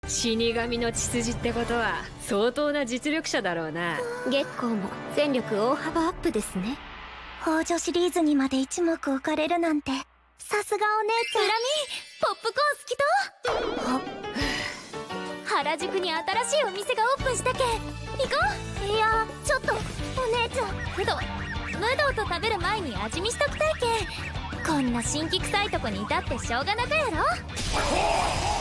死神の血筋ってことは相当な実力者だろうな。 月光も戦力大幅アップですね。 宝女シリーズにまで一目置かれるなんて、さすがお姉ちゃん。 ウラミ、ポップコーン好きと原宿に新しいお店がオープンしたけん行こう。 いや、ちょっとお姉ちゃん。 武道と食べる前に味見しときたいけん。こんな新規臭いとこにいたってしょうがなかやろ。